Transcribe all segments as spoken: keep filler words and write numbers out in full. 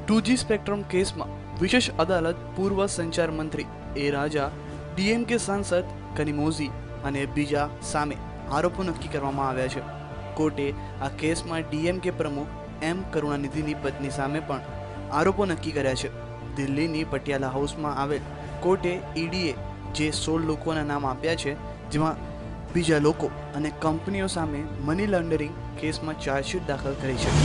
Two G spectrum કેસમાં વિશેષ અદાલત પૂર્વ સંચાર મંત્રી એ રાજા, ડીએમકે સાંસદ કનિમોઝી અને બીજા સામે આરોપો નક્કી કરવામાં આવ્યા છે. કોર્ટે આ કેસમાં ડીએમકે પ્રમુખ એમ કરુણાનિધિની પત્ની સામે પણ આરોપો નક્કી કર્યા છે. દિલ્હીની પટિયાલા હાઉસમાં આવેલ કોર્ટે ઈડીએ જે સોળ લોકોના નામ આપ્યા છે, જેમાં બીજા લોકો અને કંપનીઓ સામે મની લોન્ડરિંગ કેસમાં ચાર્જશીટ દાખલ કરી છે.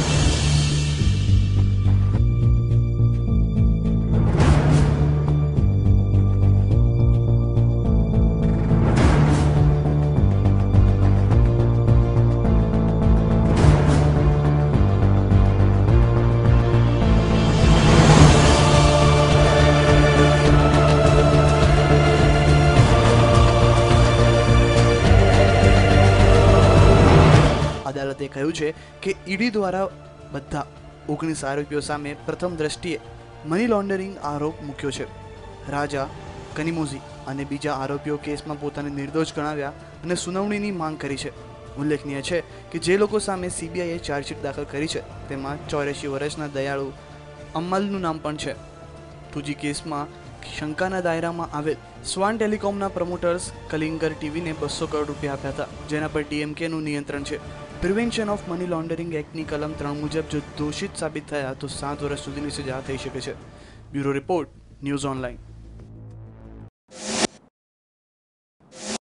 અદાલતે કહ્યું છે કે ઈડી દ્વારા બધા ઓગણીસ આરોપીઓ સામે પ્રથમ દ્રષ્ટિએ મની લોન્ડરિંગ આરોપ મૂક્યો છે. રાજા, કનિમોઝી અને બીજા આરોપીઓ કેસમાં પોતાને નિર્દોષ ગણાવ્યા અને સુનાવણીની માંગ કરી છે. ઉલ્લેખનીય છે કે જે લોકો સામે સીબીઆઈએ ચાર્જશીટ દાખલ કરી છે તેમાં ચોર્યાસી વર્ષના દયાળુ અમ્માલનું નામ પણ છે. ટુ જી કેસમાં શંકાના દાયરામાં આવેલ સ્વાન ટેલિકોમના પ્રમોટર્સ કલિંગર ટીવીને બસો કરોડ રૂપિયા આપ્યા હતા, જેના પર ડીએમકેનું નિયંત્રણ છે. પ્રિવેન્શન ઓફ મની લોન્ડરિંગ એક્ટની કલમ ત્રણ મુજબ જો દોષિત સાબિત થયા તો સાત વર્ષ સુધીની સજા થઈ શકે છે. Bureau report, news online.